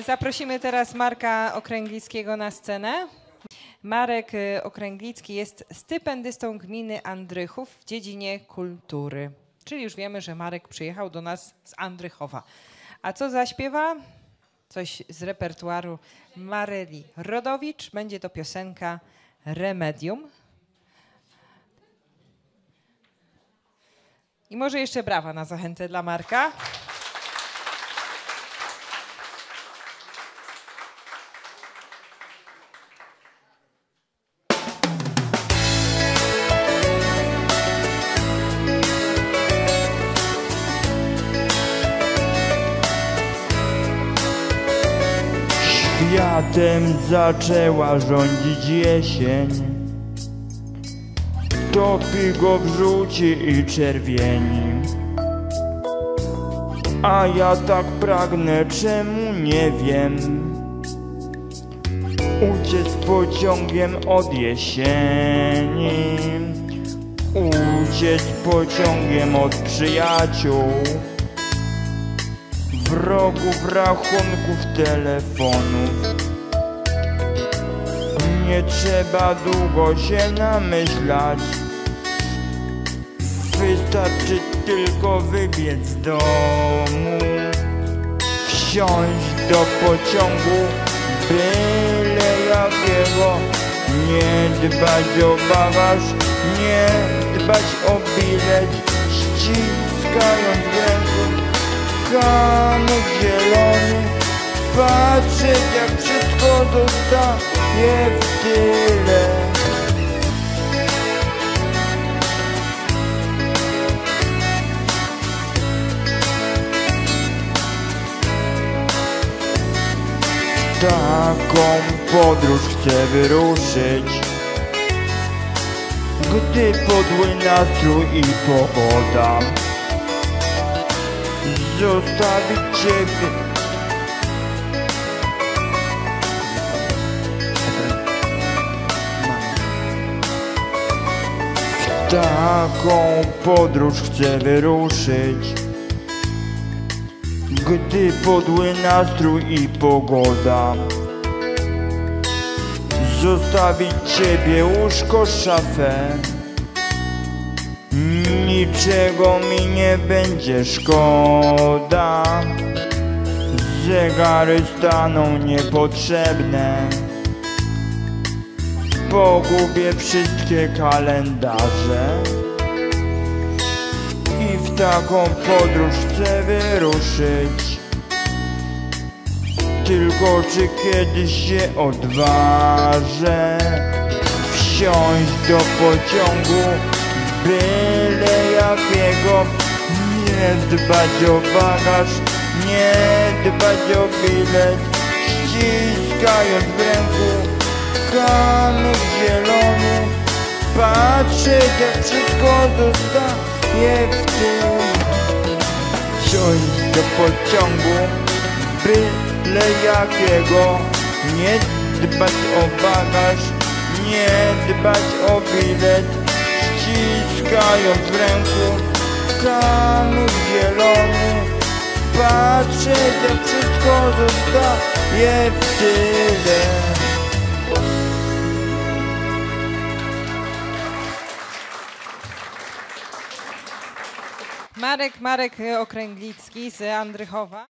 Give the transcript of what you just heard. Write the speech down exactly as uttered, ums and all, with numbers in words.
Zaprosimy teraz Marka Okręglickiego na scenę. Marek Okręglicki jest stypendystą gminy Andrychów w dziedzinie kultury. Czyli już wiemy, że Marek przyjechał do nas z Andrychowa. A co zaśpiewa? Coś z repertuaru Maryli Rodowicz. Będzie to piosenka Remedium. I może jeszcze brawa na zachętę dla Marka. Światem zaczęła rządzić jesień, topi go w żółci i czerwieni. A ja tak pragnę, czemu nie wiem, uciec pociągiem od jesieni, uciec pociągiem od przyjaciół, wrogów, rachunków, telefonów. Nie trzeba długo się namyślać, wystarczy tylko wybiec z domu, wsiąść do pociągu byle jakiego, nie dbać o bagaż, nie dbać o bilet, ściskając w ręku kamyk zielony, patrzeć jak wszystko zostaje w tyle. Taką podróż chcę wyruszyć, gdy podły nastrój i pogoda. Zostawić Ciebie, w taką podróż chcę wyruszyć, gdy podły nastrój i pogoda. Zostawić Ciebie, łóżko, szafę, niczego mi nie będzie szkoda. Zegary staną niepotrzebne, pogubię wszystkie kalendarze i w taką podróż chcę wyruszyć. Tylko czy kiedyś się odważę wsiąść do pociągu byle jakiego, nie dbać o bagaż, nie dbać o bilet, ściskając w ręku kamyk zielony, patrzeć jak wszystko zostaje w tym. Wsiąść do pociągu byle jakiego, nie dbać o bagaż, nie dbać o bilet, ściskając w ręku kamyk zielony, patrzeć jak wszystko zostaje w tyle. Marek, Marek Okręglicki z Andrychowa.